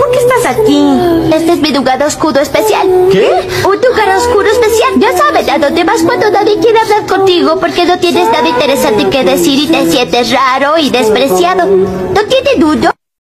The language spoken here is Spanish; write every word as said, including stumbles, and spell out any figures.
¿por qué estás aquí? Este es mi lugar oscuro especial. ¿Qué? Un lugar oscuro especial. Ya sabes a dónde vas cuando nadie quiere hablar contigo porque no tienes nada interesante que decir y te sientes raro y despreciado. ¿No tiene nudo?